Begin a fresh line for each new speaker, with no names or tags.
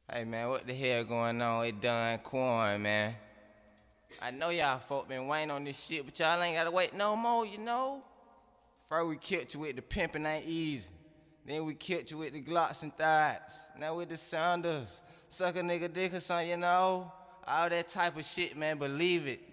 Hey man, what the hell going on? It done corn, man. I know y'all folk been waiting on this shit, but y'all ain't gotta wait no more, you know? First we killed you with the pimpin' ain't easy. Then we killed you with the Glocks and thighs. Now with the S.A.N.D.A.S. Suck a nigga dick or something, you know? All that type of shit, man, believe it.